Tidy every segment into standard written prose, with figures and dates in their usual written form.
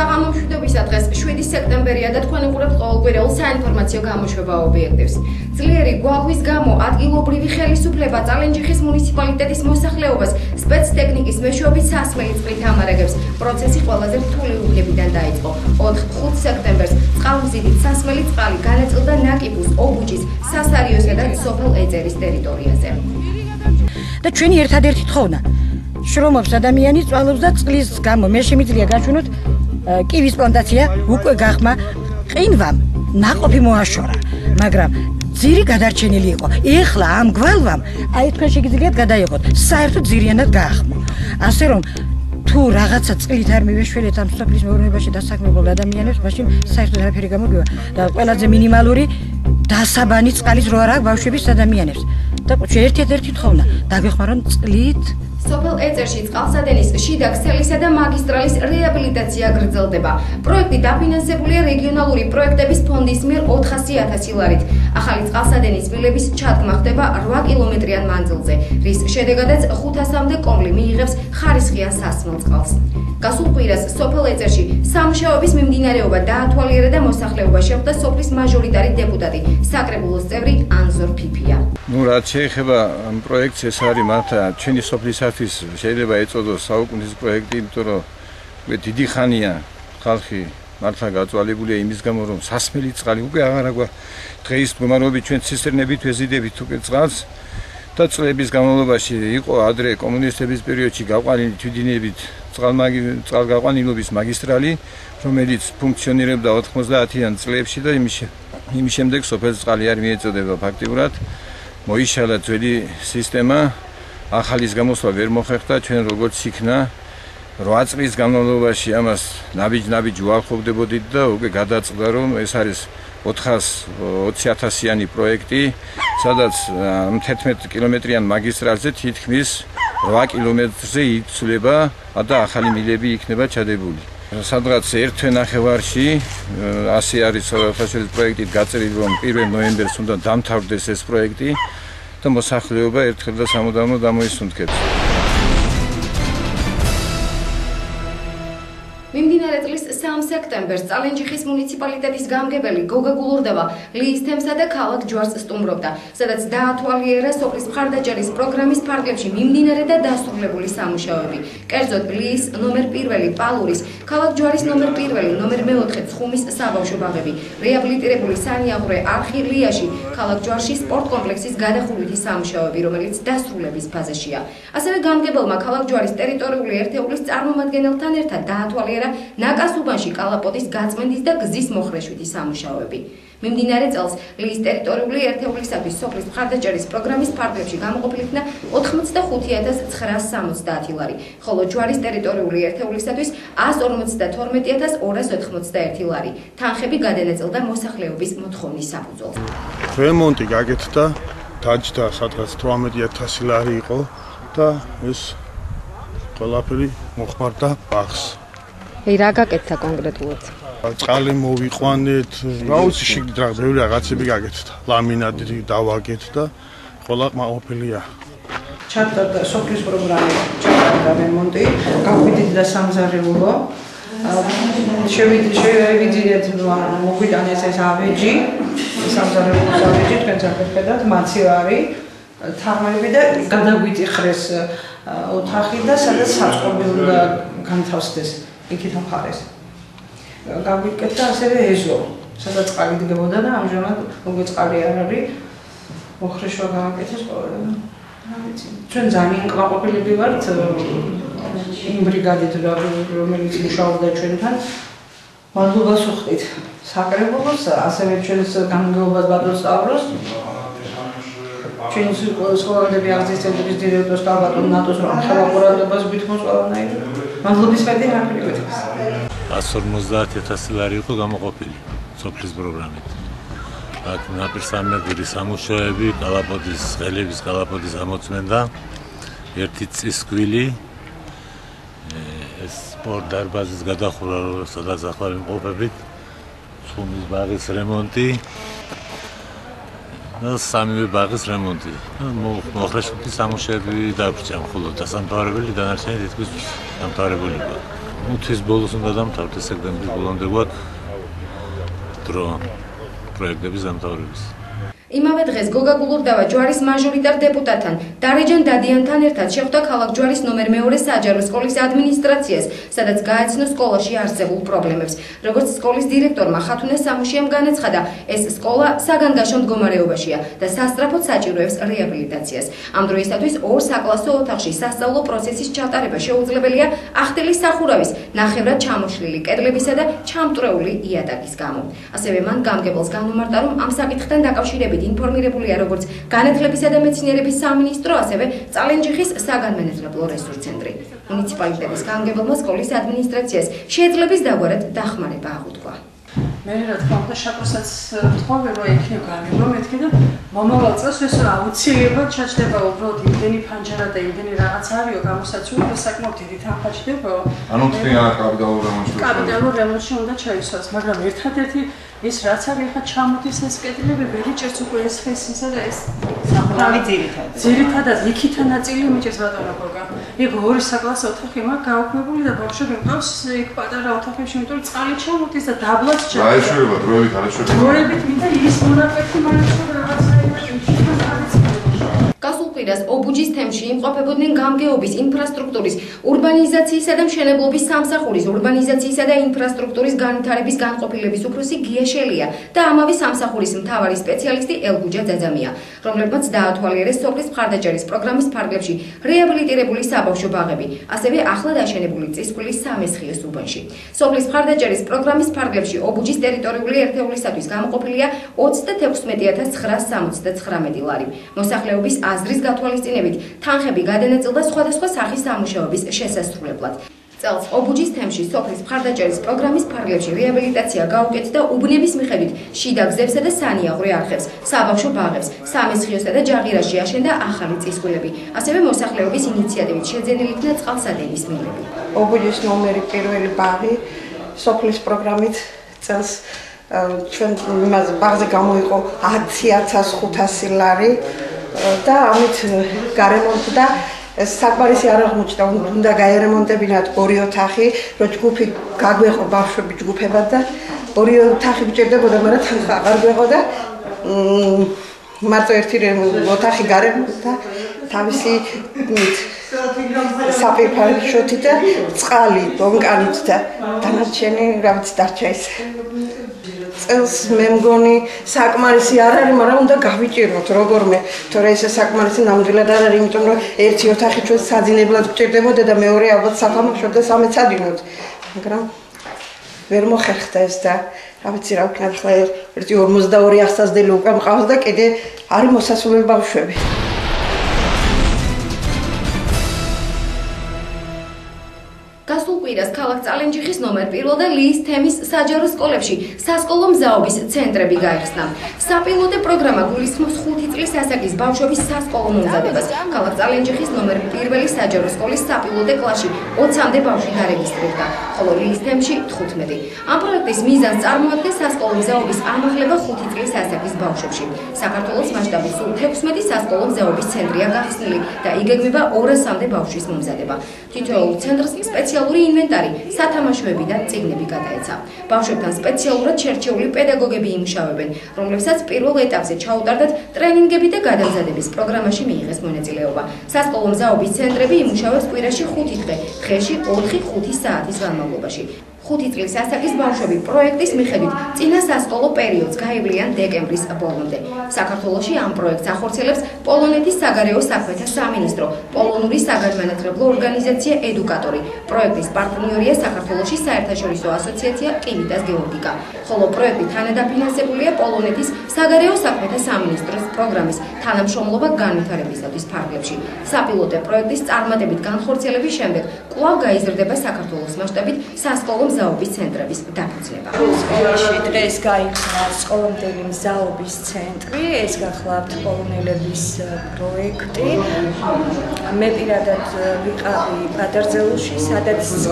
საღამომშვიდობისა დღეს 7 სექტემბერია და თქვენ უყურებთ ყოველკვირეულ საინფორმაციო გამოშვება ობიექტივს. ძლიერი გვალვის გამო ადგილობრივი ხელისუფლება წალენჯიხის მუნიციპალიტეტის მოსახლეობას სპეცტექნიკის მეშვეობით სასმელი წყლით ამარაგებს. პროცესი ყველაზე რთული უბნებიდან დაიწყო. 4-5 სექტემბერს წყალმზიდით სასმელი წყალი განაწილდა ნაკიფუს, ობუჯის, სასარიოსა და სოფელ ეწერის ტერიტორიაზე. და ჩვენი ერთადერთი თხოვნა შრომობს ადამიანი წვალობს და წყლის გამო მე შემიძლია გაჩვენოთ კივის პლანტაცია უკვე გახმა ყინვამ ნაყოფი მოაშორა მაგრამ ძირი გადარჩენილი იყო ეხლა ამ გვალვამ აი თქვენ შეგიძლიათ გადაიღოთ საერთოდ ძირიანად გაახმო ასე რომ თუ რაღაცა წყლით არ მივეშველეთ ამ სოფლის მეურნეობაში დასაქმებულ ადამიანებს მაშინ საერთოდ არაფერი გამოგივა და ყველაზე მინიმალური დასაბანი წყალის რო არ აქვს ბავშვების ადამიანებს და ერთ-ერთი თხოვნა დაგვეხმარონ წყლით სოფელ ეწერში წყალსადენის შიდა ქსელისა და მაგისტრალის რეაბილიტაცია გრძელდება. პროექტი დაფინანსებულია რეგიონალური პროექტების ფონდის მიერ 400.000 ლარით. ახალი წყალსადენის მილების ჩადგმა ხდება 8 კილომეტრიან მანძილზე, რის შედეგადაც 500-მდე კომლი მიიღებს ხარისხიან სასმელ წყალს. გასულ კვირას სოფელ ეწერში სამუშაოების მიმდინარეობა დაათვალიერა და მოსახლეობა შეხვდა სოფლის მაჟორიტარი დეპუტატი, საკრებულოს წევრი ანზორ ფიფია. რაც შეეხება ამ პროექტს ეს არის მართლა ჩვენი სოფლისათვის შეიძლება ეწოდოს საუკუნის პროექტი, იმიტომ რომ დიდი ხანია ხალხი მართლა გაწვალებულია იმის გამო რომ სასმელი წყალი უკვე აღარ აქვს დღეის მდგომარეობით ჩვენ ცისტერნებით ვეზიდებით უკვე წყალს და წლების განმავლობაში იყო ადრე კომუნისტების პერიოდში გაყვანილი თვითდინებით წყალგაყვანილობის მაგისტრალი რომელიც ფუნქციონირებდა 90-იან წლებში და იმის შემდეგ სოფელ წყალი არ მიეწოდება ფაქტიურად მოიშალა ძველი სისტემა ახალის გამოსვლა ვერ მოხერხდა ჩვენ როგორც იქნა 8 წლის განმავლობაში ამას ნაბიჯ უარყოფდებოდით და უკვე გადაწყდა რომ ეს არის 420.000-იანი პროექტი სადაც 11 კილომეტრიან მაგისტრალზე თითქმის 8 კილომეტრზე იცვლება და ახალი მილები იქნება ჩადებული სადღაც 1 ნახევარში ასე არის სახელმწიფო პროექტით გაწერილი რომ 1 ნოემბერს უნდა დამთავრდეს ეს პროექტი და მოსახლეობა ერთხელ და სამუდამოდ გამოისუნთქებს. მიმდინარე წლის 3 სექტემბერს წალენჯიხის მუნიციპალიტეტის გამგებელი გოგა გულურდავა ლიის თემსა და ქალაქ ჯვარს სტუმრობდა, სადაც დაათვალიერა სოფლის მხარდაჭერის პროგრამის ფარგლებში მიმდინარე და დასრულებული სამუშაოები. კერძოდ ლიის ნომერ 1 პალურის, ქალაქ ჯვარის ნომერ 1, ნომერ 4 ცხუმის საბავშვო ბაღები, რეაბილიტირებული სანიაღვრე არხი ლიაში, ქალაქ ჯვარში სპორტ კომპლექსის გადახურვითი სამუშაოები, რომელიც დასრულების ფაზაშია. ასევე გამგებელმა ქალაქ ჯვარის ტერიტორიული ერთეულის წარმომადგენელთან ერთად დაათვალიერა ნაკასუბანში კალაპოტის გაწმენდის და გზის მოხრეშვითი სამუშაოები. მიმდინარე წელს ლიის ტერიტორიული ერთეულისათვის სოფლის მხარდაჭერის პროგრამის ფარგლებში გამოყოფილი იქნა 85.970 ლარი, ხოლო ჯვარის ტერიტორიული ერთეულისათვის 152.281 ლარი. თანხები გადანაწილდა მოსახლეობის მოთხოვნის საფუძველზე. რემონტი გაკეთდა, დაჯდა სადღაც 18.000 ლარი იყო და ეს ყველაფერი მოხმარდა ბაღს. რა გაკეთდა კონკრეტულად? წყალი მოვიყვანეთ, რაუცი შიგნით რა ბევრი რაღაცები გაკეთდა. ლამინატი დავაკეთდა, ყველა ყოფილია. ჩატარდა სოფლის პროგრამა, ჩატარდა რემონტი, გავიდით და სამზარეულო. შევიდეთ მოგვიტანეს ეს ავეჯი, სამზარეულოს ავეჯი, თქვენ საკეთებდათ, მაცივარი, თამები და გადაგვიტიხრეს ოთახი და სადაც საწყობი უნდა განთავსდეს. იქით ახარეს. გავიკეთდა ასევე ეზო, სადაც წყალი დგებოდა და ამჟამად უკვე წყალი არ არის. მოხრეშვა გააკეთეს ყველა. რა ვიცი. ჩვენ ძალიან კმაყოფილები ვართ იმ ბრიგადით, რომელიც მუშაობდა ჩვენთან. მადლობას ვუხდით საკრებულოს, ასევე ჩვენს გამგეობას ბატონ სტავროს. ჩვენი სკოლადები აღზის ცენტრის დირექტორს და ბატონ ნატოს რომ ხელმოყურადობას გვითხოვს ყველანაირად. მადლობის ვედი რაფრიგეთ. 150.000 ლარი იყო გამოყოფილი სოფლის პროგრამით. აქ ნაპირსამებრული სამუშაოები, კალაპოტის ხელების კალაპოტის ამოწმენდა, ერთი წისქვილი, ეს სპორტ დარბაზის გადახურვა, სადაც ახლა ვიმყოფებით, ცხუმის ბაღის რემონტი და სამივე ბაღის რემონტი. მოხრეშობის სამუშაოები დაგვჭამ, ხოლო დასამთავრებელი დანარჩენი თითქმის დამთავრებული იყო. 5-ის ბოლოს უნდა დამთავრდეს სექტემბრის ბოლომდე გვაქვს დრო პროექტების დამთავრების. იმავე დღეს გოგა გულურდავა ჯვარის მაჟორიტარ დეპუტატთან დარეჯან დადიანთან ერთად შეხვდა ქალაქ ჯვარის ნომერ 2 საჯარო სკოლის ადმინისტრაციას, სადაც გაეცნო სკოლაში არსებულ პრობლემებს. როგორც სკოლის დირექტორმა ხათუნე სამუშიამ განაცხადა, ეს სკოლა საგანგაშო მდგომარეობაშია და სასწრაფოდ საჭიროებს რეაბილიტაციას. ამ დროისათვის ორ საკლასო ოთახში სასწავლო პროცესის ჩატარება შეუძლებელია ახდელის სახურავის, ნახევრად ჩამოშლილი კედლებისა და ჩამტვრეული იატაკის გამო. ასევე მან გამგებელს განუმარტა, რომ ამ საკითხთან დაკავშირებით ინფორმირებულია როგორც განათლებისა და მეცნიერების სამინისტრო, ასევე წალენჯიხის საგანმანათლებლო რესურს ცენტრი. მუნიციპალიტეტის გამგებელმა სკოლის ადმინისტრაციას შეძლების დაგვარად დახმარება აღუთქვა. მე რა თქმა უნდა შაკროსაც ვთხოვე რომ იქნება გამიგო მეთქი და მომავალ წელს ეს აუცილებლად ჩაჭდება უბრალოდ იმდენი ფანჯარა და იმდენი რაღაც არისო გამოსაცული და საკმაოდ დიდი თანხა ჩდება. ანუ თქვენ კაპიტალურ რემონტში კაპიტალურ რემონტში უნდა ჩაისვას, მაგრამ ერთადერთი ის რაც არის ხა ჩამოდის ეს კედლები ვერი ჭერს უკვე ეს ხესისა და ეს საფურავი ძირითადად იქითა ნაწილი მიჭერს ბატონო გოგა. იქ ორი საკლასო ოთახი მაქვს გაუქმებული და ბავშვები მყავს იქ პატარა ოთახებში, იმიტომ რომ წყალი ჩამოდის და დაბლაც ჩამოდის. აეშვება დროებით აეშვება. დროებით მინდა ის მონაკვეთი მაინც რაღაცა გასულ კვირას ობუჯის თემში იმყოფებოდნენ გამგეობის, ინფრასტრუქტურის, ურბანიზაციისა და მშენებლობის სამსახურის, ურბანიზაციისა და ინფრასტრუქტურის განვითარების განყოფილების უფროსი გია შელია და ამავე სამსახურის მთავარი სპეციალისტი ელგუჯა ძაძამია, რომლებმაც დაათვალიერეს სოფლის მხარდაჭერის პროგრამის ფარგლებში რეაბილიტირებული საბავშვო ბაღები, ასევე ახლად აშენებული წისქვილის სამესხიოს უბანში. სოფლის მხარდაჭერის პროგრამის ფარგლებში ობუჯის ტერიტორიული ერთეულისათვის გამოყოფილია 36969 ლარი. მოსახლეობის აზრის გათვალისწინებით თანხები გადანაწილდა სხვადასხვა სახის სამუშაოების შესასრულებლად. წელს ობუჯის თემში სოფლის მხარდაჭერის პროგრამის ფარგლებში რეაბილიტაცია გაუკეთდა უბნების მიხედვით შიდა გზებსა და სანიაღვრე არხებს, საბავშვო ბაღებს, სამესხიოსა და ჯაღირაში აშენდა ახალი წისქვილები. ასევე მოსახლეობის ინიციატივით შეძენილი იქნა წყალსადენის მილები. ობუჯის ნომერი 1 ბაღი სოფლის პროგრამით წელს ჩვენ ბაღზე გამოიყო 10,500 ლარი და ამით გარემონტდა საკმარისი არ აღმოჩნდა, უნდა გაერემონტებინათ ორი ოთახი, რომ ჯგუფი გაგვეყო ბავშვები ჯგუფებად და ორი ოთახი გჭირდებოდა, მაგრამ თანხა აღარ გვეყოდა. მარტო ერთი ოთახი გარემონტდა თავისი საფირფაშოთი და წყალი ბონკანით და დანარჩენი რა ვიცი დარჩა ის. წელს მე მგონი საკმარისი არ არის, მაგრამ უნდა გავიჭიროთ როგორმე, თორე ეს საკმარისი ნამდვილად არ არის, იმიტომ რომ ერთი ოთახი ჩვენ საძინებლად გჭირდებოდა და მეორე ალბათ საფამოშოდ და სამეცადინოთ. მაგრამ ვერ მოხერხდა ეს და რა ვიცი რა ვქნა, ახლა ერთი 42 ასაზდელი უკვე მყავს და კიდე არის მოსასულები ბავშვები. გასულ კვირას ქალაქ წალენჯიხის ნომერ 1 და ლიის თემის საჯარო სკოლებში სასკოლო მზაობის ცენტრები გაიხსნა. საპილოტე პროგრამა გულისხმობს 5 წლის ასაკის ბავშვების სასკოლო მომზადებას. ქალაქ წალენჯიხის ნომერ 1 საჯარო სკოლის საპილოტე კლასში 20-მდე ბავშვი დარეგისტრირდა, ხოლო ლიის თემში 15. ამ პროექტის მიზანს წარმოადგენს სასკოლო მზაობის ამაღლება 5 წლის ასაკის ბავშვებში. საქართველოს მასშტაბით სულ 16 სასკოლო მზაობის ცენტრია გახსნილი და იგეგმება 200-მდე ბავშვის მომზადება. თითოეულ ცენტრს სპეციალური ინვენტარი, სათამაშოები და წიგნები გადაეცა. ბავშვებთან სპეციალურად შერჩეული პედაგოგები იმუშავებენ, რომლებსაც პირველ ეტაპზე ჩაუტარდათ ტრენინგები და გადამზადების პროგრამაში მიიღეს მონაწილეობა. სასკოლო მზაობის ცენტრები იმუშავებს კვირაში 5 დღე, დღეში 4-5 საათის განმავლობაში. 5 წლის ასაკის ბავშვები პროექტის მიხედვით წინა სასკოლო პერიოდს გაივლიან დეკემბრის ბოლომდე. საქართველოში ამ პროექტს ახორციელებს პოლონეთის საგარეო საქმეთა სამინისტრო, პოლონური საგანმანათლებლო ორგანიზაცია ედუკატორი. პროექტის პარტნიორია საქართველოში საერთაშორისო ასოციაცია კივიტას გეორგიკა. ხოლო პროექტი თანადაფინანსებულია პოლონეთის საგარეო საქმეთა სამინისტროს პროგრამის თანამშრომლობა განვითარებისათვის ფარგლებში. საპილოტე პროექტის წარმატებით განხორციელების შემდეგ კვლავ გაიზრდება საქართველოს მასშტაბით სასკოლო მზაობის ცენტრების დაფუძნება. სკოლაში დღეს გაიხსნა სკოლამდელი მზაობის ცენტრი, ეს გახლავთ პოლონელების პროექტი. მე პირადად ვიყავი პატარძელოში, სადაც გავი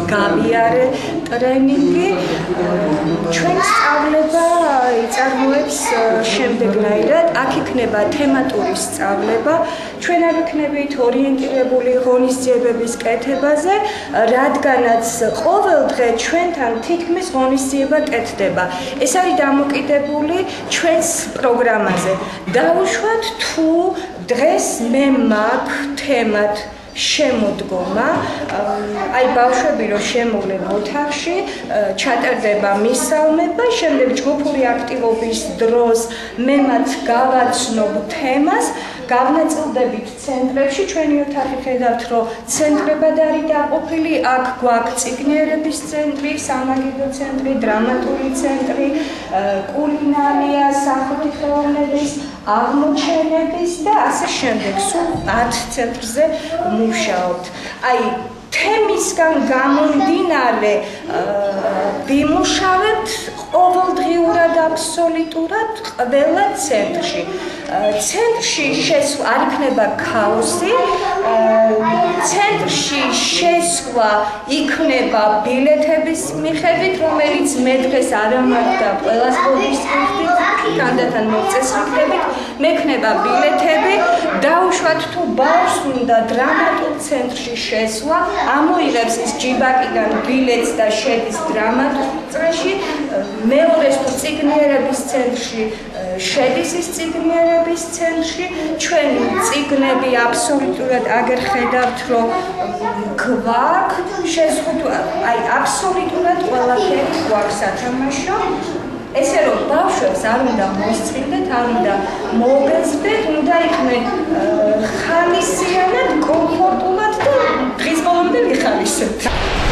აღიარე ტრენინგი. ჩვენ სწავლება იწარმოებს შემდეგნაირად, აქ იქნება თემატური სწავლება. ჩვენ არ იქნებით ორიენტირებული ღონისძიებების კეთებაზე, რადგანაც ყოველ დღე ჩვენთან თითქმის ღონისძიება კეთდება. ეს არის დამოკიდებული ჩვენს პროგრამაზე. დავუშვათ თუ დღეს მე მაქვს თემად შემოდგომა, აი ბავშვები რომ შემოვლენ ოთახში, ჩატარდება მისალმება, შემდეგ ჯგუფური აქტივობის დროს მე მათ გავაცნობ თემას, გავნაწილდებით ცენტრებში, ჩვენი ოთახი ხედავთ, რომ ცენტრებად არის დაყოფილი, აქ გვაქვს წიგნიერების ცენტრი, სამაგიდო ცენტრი, დრამატული ცენტრი, კულინარია, სახვითი ხელოვნების, აღმოჩენების და ასე შემდეგ, სულ 10 ცენტრზე მუშაობთ. აი თემისგან გამომდინარე ვიმუშავებთ ყოველდღიურად აბსოლუტურად ყველა ცენტრში. ცენტრში არ იქნება ქაოსი, ცენტრში შესვლა იქნება ბილეთების მიხედვით, რომელიც მე დღეს არ ამართა ყველას ბოდის მიხედვით, თანდათან მოწესრიგდებით, მექნება ბილეთები, დაუშვათ თუ ბავშვს უნდა დრამატულ ცენტრში შესვლა, ამოიღებს ის ჯიბაკიდან ბილეთს და შედის დრამატულ წრეში, მეორეს თუ წიგნიერების ცენტრში შედის ის წიგნიერების ცენტრში, ჩვენი წიგნები აბსოლუტურად აგერ ხედავთ, რომ გვაქვს შეზღუდვა, აი აბსოლუტურად ყველაფერი გვაქვს სათამაშო. ესე რომ ბავშვებს არ უნდა მოსწინდეთ, არ უნდა მოგეძბეთ, უნდა იქნენ ხალისიანად, კომფორტულად და დღის ბოლომდე ვიხალისებთ.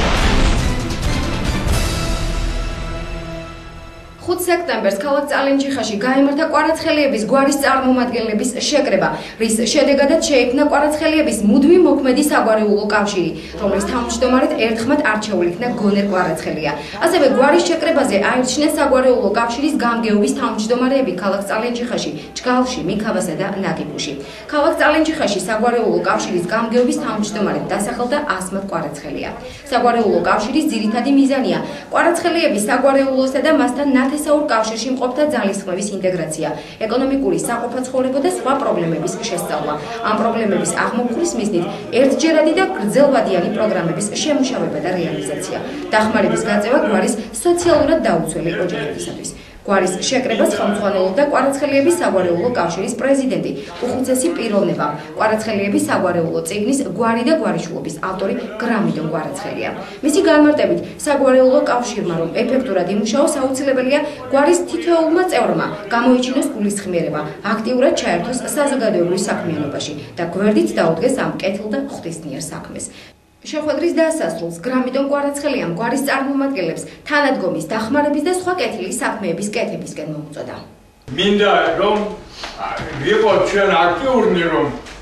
5 სექტემბერს ქალაქ წალენჯიხაში გაიმართა კვარაცხელიების გვარის წარმომადგენლების შეკრება, რის შედეგადაც შეიქმნა კვარაცხელიების მუდმივ მოქმედი საგვარეულო კავშირი, რომლის თავმჯდომარედ ერთხმად არჩეულ იქნა გონერ კვარაცხელია. ასევე გვარის შეკრებაზე აირჩნეს საგვარეულო კავშირის გამგეობის თავმჯდომარეები ქალაქ წალენჯიხაში, ჯგალში, მიქავასა და ნაგიბუში. ქალაქ წალენჯიხაში საგვარეულო კავშირის გამგეობის თავმჯდომარედ დასახელდა ასმად კვარაცხელია. საგვარეულო კავშირის ძირითადი მიზანია კვარაცხელიების საგვარეულოსა და მასთან ნათესაურ კავშირში მყოფთა ძალისხმევის ინტეგრაცია, ეკონომიკური საყოფაცხოვრებო და სხვა პრობლემების შესწავლა. ამ პრობლემების აღმოფხვის მიზნით ერთჯერადი და გრძელვადიანი პროგრამების შემუშავება და რეალიზაცია. დახმარების გაწევა გვარის სოციალურად დაუცველი ოჯახებისათვის. გვარის შეკრებას ხელმძღვანელობდა კვარაცხელიების საგვარეულო კავშირის პრეზიდენტი, უხუცესი პიროვნება, კვარაცხელიების საგვარეულო წიგნის გვარი და გვარიშვილობის ავტორი გრამიდონ კვარაცხელია. მისი განმარტებით, საგვარეულო კავშირმა რომ ეფექტურად იმუშაოს, აუცილებელია გვარის თითოეულმა წევრმა გამოიჩინოს გულისხმიერება, აქტიურად ჩაერთოს საზოგადოებრივ საქმიანობაში და გვერდით დაუდგეს ამ კეთილ და ღვთისმიერ საქმეს. შეხვედრის დასასრულს გრამიდონ კვარაცხელიამ გვარის წარმომადგენლებს თანადგომის, დახმარების და სხვა კეთილი საქმეების კეთებისკენ მოუწოდა. მინდა რომ ვიყოთ ჩვენ აქტიურნი, რომ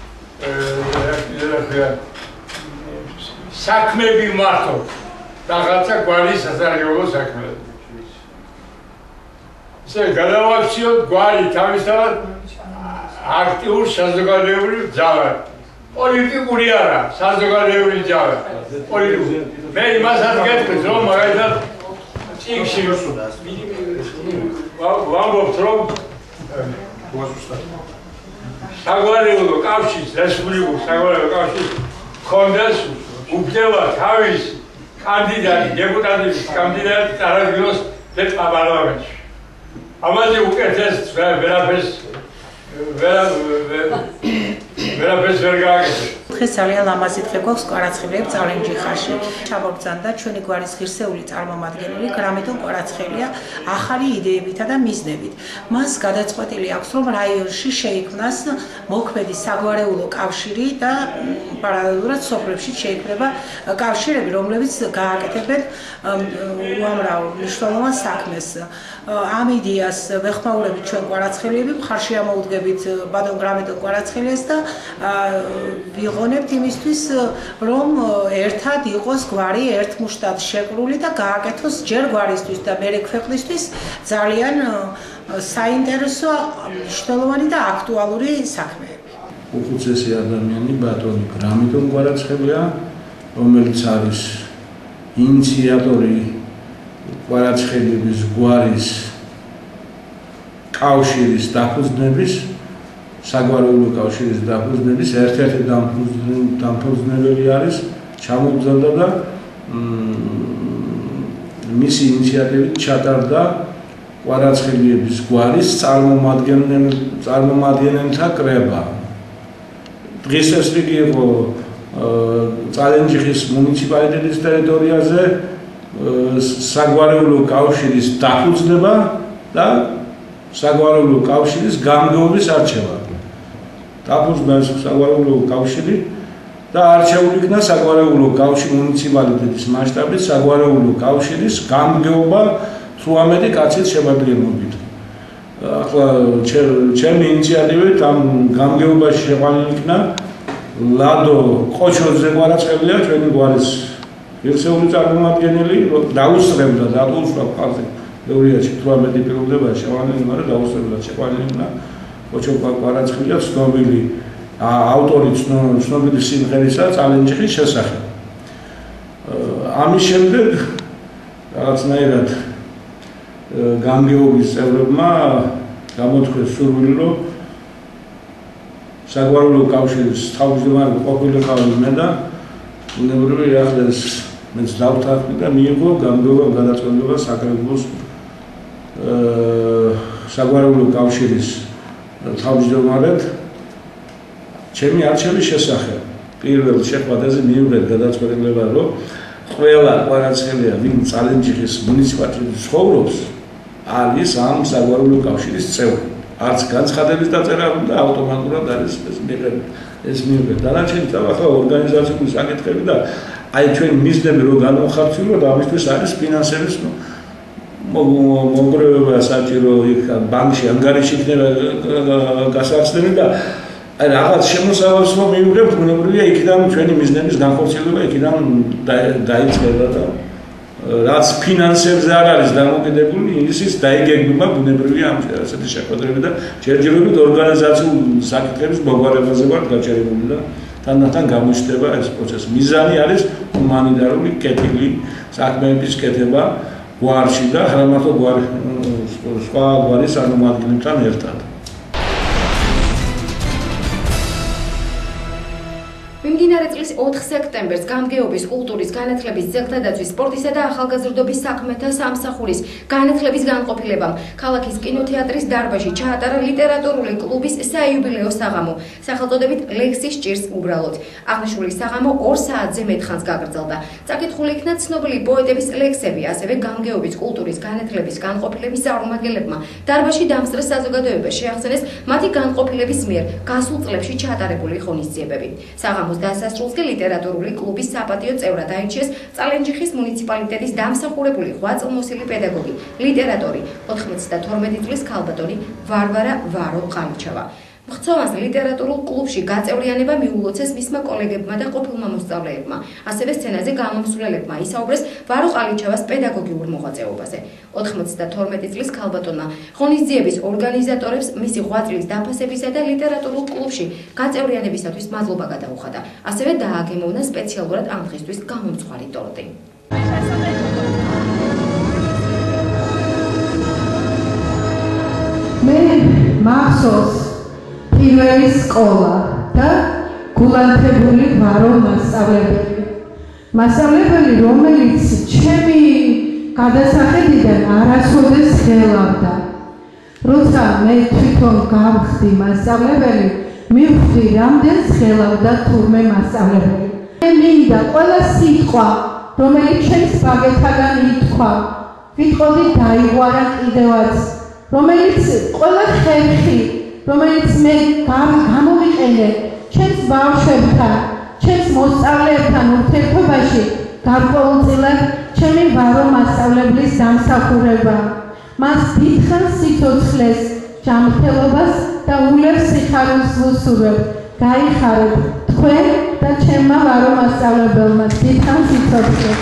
საქმეები მართოთ რაღაცა გვარის სასარგებლო საქმეები. ესე გადავაქციოთ გვარი თავისთავად აქტიურ საზოგადოებრივ ძალად. პოლიტიკური არა, საზოგადოებრივი ძალა. პოლიტიკური. მე იმასაც გეტყვით, რომ მაგალითად წიგნში ვამბობთ, რომ საგვარეულო კავშირის, რესპუბლიკურ საგვარეულო კავშირის ჰქონდეს უფლება თავის კანდიდატი, დეპუტატების კანდიდატი წარადგინოს პარლამენტში. ამაზე უკეთეს ვერაფერს ვერ გააკეთე. დღეს ძალიან ლამაზი დღე გვაქვს კვარაცხელიებს წალენჯიხაში. ჩამოგბრძანდა ჩვენი გვარის ღირსეული წარმომადგენელი გრამიდონ კვარაცხელია ახალი იდეებითა და მიზნებით. მას გადაწყვეტილი აქვს, რომ რაიონში შეიქმნას მოქმედი საგვარეულო კავშირი და პარალელურად სოფლებში შეიქმნება კავშირები, რომლებიც გააკეთებენ უამრავ მნიშვნელოვან საქმეს. ამ იდეას ვეხმაურებით ჩვენ კვარაცხელიები, მხარში ამოუდგებით ბატონ გრამიდონ კვარაცხელიას და ვიღონებთ იმისთვის, რომ ერთად იყოს გვარი ერთ მუშტად შეკრული და გააკეთოს ჯერ გვარისთვის და მერე ქვეყნისთვის ძალიან საინტერესო, მნიშვნელოვანი და აქტუალური საქმეები. უხუცესი ადამიანი ბატონი გრამიდონ კვარაცხელია, რომელიც არის ინიციატორი კვარაცხელიების გვარის კავშირის დაფუძნების საგვარეულო კავშირის დაფუძნების ერთ-ერთი დამფუძნებელი არის ჩამოგზავნა და მისი ინიციატივით ჩატარდა კვარაცხელიების გვარის წარმომადგენელთა კრება. დღეს ეს რიგი იყო წალენჯიხის მუნიციპალიტეტის ტერიტორიაზე საგვარეულო კავშირის დაფუძნება და საგვარეულო კავშირის გამგეობის არჩევა. დაფუძნა საგვარეულო კავშირი და არჩეული იქნა საგვარეულო კავშირი მუნიციპალიტეტის მასშტაბით საგვარეულო კავშირის გამგეობა თუ ამეთი კაცის შემადგენლობით. ახლა ჩემი ინიციატივით ამ გამგეობაში შეყვანილი იქნა ლადო ყოჩოძე კვარაცხელია ჩვენი გვარის ერთეული წარმომადგენელი დაუსწრებდა დატოვსვა ფაქტი ბევრია 18 პიროვნება შეყვანილი მაგრამ დაუსწრებდა შეყვანილი იქნა ყოჩო კვარაცხელია ცნობილი ავტორი ცნობილი სიმღერისა წალენჯიხის შესახებ. ამის შემდეგ რაღაცნაირად გამგეობის წევრებმა გამოთქვეს სურვილი რომ საგვარეულო კავშირის თავმჯდომარე ყოფილიყავი მე და უნებრივია ახლა მეც დავთანხმდი და მიიღო გამგეობა გადაწყვეტილება საკრებულოს საგვარეულო კავშირის თავმჯდომარედ ჩემი არჩევის შესახებ. პირველ შეხვედრაზე მიიღეთ გადაწყვეტილება რომ ყველა კვარაცხელია ვინ წალენჯიხის მუნიციპალიტეტში ცხოვრობს არის ამ საგვარეულო კავშირის წევრი. არც განცხადების დაწერა და ავტომატურად არის ეს მიიღეთ. დანარჩენი ახლა ორგანიზაციული საკითხები და აი ჩვენ მიზნები რო განვახორციელოთ ამისთვის არის ფინანსების მოგროვება საჭირო იქ ბანკში ანგარიში იქნება გასახსნელი და აი რაღაც შემოსავალს რომ მიიღებთ ბუნებრივია იქიდან ჩვენი მიზნების განხორციელება იქიდან დაიწყება და რაც ფინანსებზე არ არის დამოკიდებული ისიც დაიგეგმება ბუნებრივია ამ ასეთი შეხვედრები და ჯერჯერობით ორგანიზაციული საკითხების მოგვარებაზე ვარ გაჩერებული და თანდათან გამოჩნდება ეს პროცესი. მიზანი არის ჰუმანიტარული კეთილი საქმეების კეთება გვარში და არა მარტო სხვა გვარის წარმომადგენლებთან ერთად. მიმდინარე წლის 4 სექტემბერს გამგეობის, კულტურის, განათლების, ძეგლთადაცვის, სპორტისა და ახალგაზრდობის საქმეთა სამსახურის განათლების განყოფილებამ ქალაქის კინოთეატრის დარბაზში ჩაატარა ლიტერატურული კლუბის საიუბილეო საღამო, სახელწოდებით ლექსის ჭირს უბრალოდ. აღნიშნული საღამო 2 საათზე მეტხანს გაგრძელდა. წაკითხული იქნა ცნობილი პოეტების ლექსები, ასევე გამგეობის, კულტურის, განათლების განყოფილების წარმომადგენლებმა დარბაზში დამსწრეს საზოგადოებას შეახსენეს მათი განყოფილების მიერ გასულ წლებში ჩაატარებული ღონისძიებები. საღამოს დასასრულს კი ლიტერატურული კლუბის საპატიო წევრად აირჩიეს წალენჯიხის მუნიციპალიტეტის დამსახურებული 8 წლმოსილი პედაგოგი, ლიტერატორი, 92 წლის ქალბატონი ვარვარა ვარო ყალიჩევა. მხცოვანს ლიტერატურულ კლუბში გაწევრიანება მიულოცეს მისმა კოლეგებმა და ყოფილმა მოსწავლეებმა. ასევე სცენაზე გამომსვლელებმა ისაუბრეს ვარო ყალიჩევას პედაგოგიურ მოღვაწეობაზე. 92 წლის ქალბატონმა ღონისძიების ორგანიზატორებს მისი 8 წლის დაფასებისა და ლიტერატურულ კლუბში გაწევრიანებისათვის მადლობა გადაუხადა. ასევე დააგემოვნა სპეციალურად ამ დღისთვის გამომწვარი ტორტი. მე მახსოვს პირველი სკოლა და გულანთებული ვარო მასწავლებელი, რომელიც ჩემი გადასახედიდან არასოდეს ხელავდა. როცა მე თვითონ გავხდი მასწავლებელი, მივხვდი რამდენს ხელავდა თურმე მასწავლებელი. მე მინდა ყველა სიტყვა, რომელიც ჩემს ბაგეთაგან ითქვა, ვიტყოდი დაიღვარა კიდევაც, რომელიც ყველა ხერხი რომელიც მე გამოვიყენე ჩემს ბავშვებთან, ჩემს მოსწავლეებთან ურთიერთობაში გარკვეულწილად ჩემი ვარო მასწავლებლის დამსახურება. მას დიდხანს სიცოცხლეს, ჯანმრთელობას და უვლებს სიხარულს ვუსურვებ. გაიხარებ თქვენ და ჩემმა ვარო მასწავლებელმა დიდხანს სიცოცხლეს.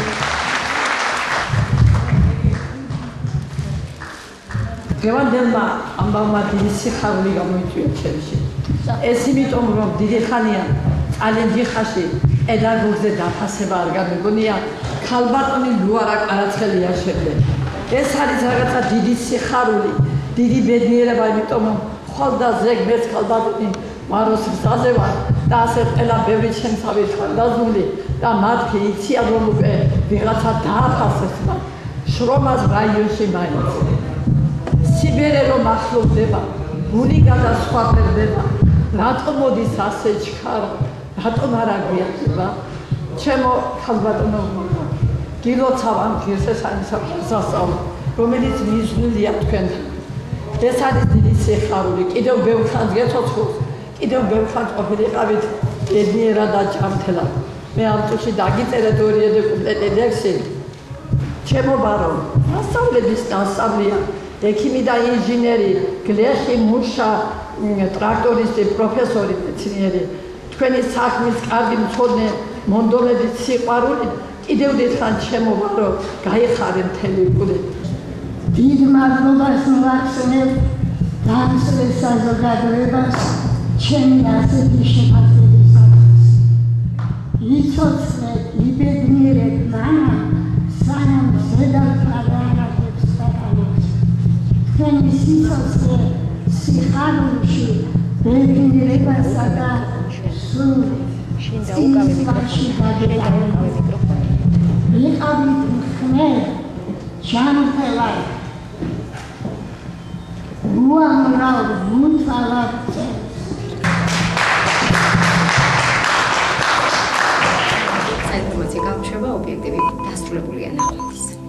გევანდელმა ამბავმა დიდი სიხარული გამოიწვია ჩემში. ეს იმიტომ რომ დიდი ხანია წალენჯიხაში პედაგოგზე დაფასება არ გამიგონია, ქალბატონი ლუარა ყარაცხელია შემდეგ. ეს არის რაღაცა დიდი სიხარული, დიდი ბედნიერება, იმიტომ რომ ხოლდა ზეგ მეც ქალბატონი მაროს გზაზე ვარ და ასე ყველა ბევრი შემსავით ხანდაზული და მათი იციან რომ უკვე ვიღაცა დააფასეს და შრომას რაიონში მაინც. სიბერე რომ ახლოვდება, გული გადასხვაფერდება, რატომ მოდის ასე ჩქარა, რატომ არ აგვიარდება? ჩემო ქალბატონო, გილოცავ ამ ღირს ეს არის სასწავლო, რომელიც მიზნულია თქვენთან. ეს არის დიდი სიხარული, კიდევ ბევრხანს გეცოცხლოს, კიდევ ბევრხანს ყოფილიყავით ბედნიერად და ჭამთელად. მე ამ წუთში დაგიწერეთ 2 კუპლეტი ლექსი. ჩემო ბარო, მასწავლების დასწავლია, ექიმი და ინჟინერი, გლეხი, მუშა, ტრაქტორისტი, პროფესორი, მეცნიერი, თქვენი საქმის კარგი მცოდნე, მონდომებით სიყვარული, კიდევ დიდხანს ჩემო ბარო, გაიხარე მთელი გული. დიდ მადლობას მოვახსენებ დამსწრე საზოგადოებას ჩემი ასეთი შეფასებისათვის. იცოცხლე, იბედნიერებ მანამ, სანამ ზედავთვალიანაკებს დაკავებს. თქვენი სიცოცხლე სიხარულში, ბედნიერებასა და სულ წინსვაში გადაყენებით. იყავით მხნე, ჯანმრთელად, უამრავ მუცალად წელს. საინფორმაციო გამოშვება ობიექტივი დასრულებულია ნახვამდის.